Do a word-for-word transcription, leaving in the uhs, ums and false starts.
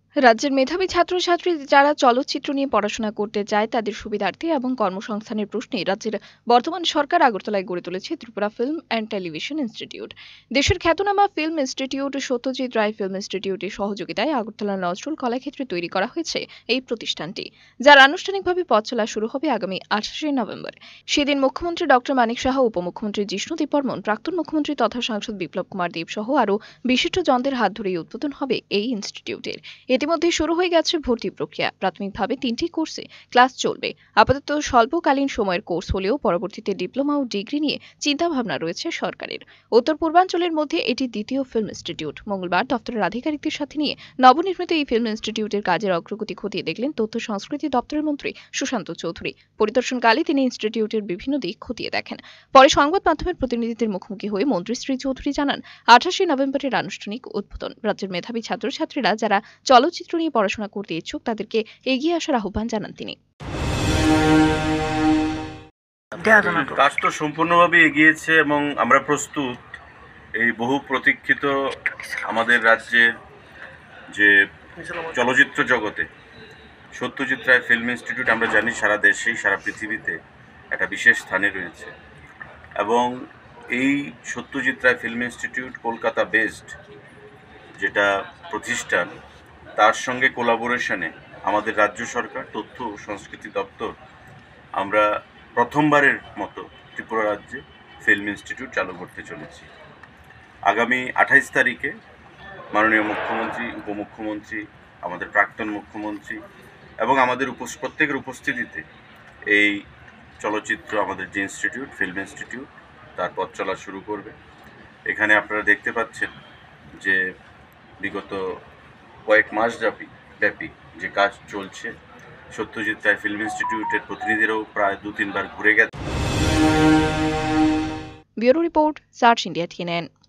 রাজ্যের মেধাবী ছাত্রছাত্রী যারা চলচ্চিত্র নিয়ে পড়াশোনা করতে চায় তাদের সুবিধার্থে এবং কর্মসংস্থানের প্রশ্নে রাজ্যের বর্তমান সরকার আগরতলায় গড়ে তুলেছে Tripura film and television institute. দেশের খ্যাতনামা film institute Satyajit Ray film ইনস্টিটিউটের সহযোগিতায় আগরতলার নজরুল কলাক্ষেত্রে তৈরি করা হয়েছে এই প্রতিষ্ঠানটি, যার আনুষ্ঠানিকভাবে পথ চলা শুরু হবে আগামী আঠাশে নভেম্বর। সেদিন মুখ্যমন্ত্রী ডক্টর মানিক সাহা, উপমুখ্যমন্ত্রী জিষ্ণুদেব বর্মন, প্রাক্তন মুখ্যমন্ত্রী তথা সাংসদ বিপ্লব কুমার দেব সহ আরও বিশিষ্টজনদের হাত ধরেই উদ্বোধন হবে এই ইনস্টিটিউটের। ইতিমধ্যে শুরু হয়ে গেছে ভর্তি প্রক্রিয়া। প্রাথমিকভাবে তিনটি কোর্সে ক্লাস চলবে। আপাতত স্বল্পকালীন সময়ের কোর্স হলেও পরবর্তীতে ডিপ্লোমা ও ডিগ্রি নিয়ে চিন্তাভাবনা রয়েছে সরকারের। উত্তর পূর্বাঞ্চলের মধ্যে এটি দ্বিতীয় ফিল্ম ইনস্টিটিউট। মঙ্গলবার দপ্তরের আধিকারিকদের সাথে নিয়ে নবনির্মিত এই ফিল্ম ইনস্টিটিউটের কাজের অগ্রগতি খতিয়ে দেখলেন তথ্য সংস্কৃতি দপ্তরের মন্ত্রী সুশান্ত চৌধুরী। পরিদর্শনকালে তিনি ইনস্টিটিউটের বিভিন্ন দিক খতিয়ে দেখেন। পরে সংবাদ মাধ্যমের প্রতিনিধিদের মুখোমুখি হয়ে মন্ত্রী শ্রী চৌধুরী জানান, আঠাশে নভেম্বরের আনুষ্ঠানিক উদ্বোধন। রাজ্যের মেধাবী ছাত্রছাত্রীরা যারা চলচ্চিত্র নিয়ে পড়াশোনা করতে ইচ্ছুক তাদেরকে এগিয়ে আসার আহ্বান জানান তিনি। কাজ তো সম্পূর্ণভাবে এগিয়েছে এবং আমরা প্রস্তুত এই বহু প্রতীক্ষিত আমাদের রাজ্যের যে চলচ্চিত্র জগতে সত্যজিৎ রায় ফিল্ম ইনস্টিটিউট, আমরা জানি সারা দেশেই সারা পৃথিবীতে একটা বিশেষ স্থানে রয়েছে এবং এই Satyajit Ray film institute Kolkata based যেটা প্রতিষ্ঠান, তার সঙ্গে কোলাবোরেশনে আমাদের রাজ্য সরকার তথ্য ও সংস্কৃতি দপ্তর আমরা প্রথমবারের মতো ত্রিপুরা রাজ্যে ফিল্ম ইনস্টিটিউট চালু করতে চলেছি। আগামী আঠাইশ তারিখে মাননীয় মুখ্যমন্ত্রী, উপমুখ্যমন্ত্রী, আমাদের প্রাক্তন মুখ্যমন্ত্রী এবং আমাদের প্রত্যেকের উপস্থিতিতে এই চলচ্চিত্র আমাদের যে ইনস্টিটিউট ফিল্ম ইনস্টিটিউট তার পথ চলা শুরু করবে। এখানে আপনারা দেখতে পাচ্ছেন যে বিগত কয়েক মাস ব্যাপী ব্যাপী যে কাজ চলছে, সত্যজিৎ রায় ফিল্ম ইনস্টিটিউটের প্রতিনিধিরাও প্রায় দু তিনবার ঘুরে গেছে। Bureau report, search India TNN.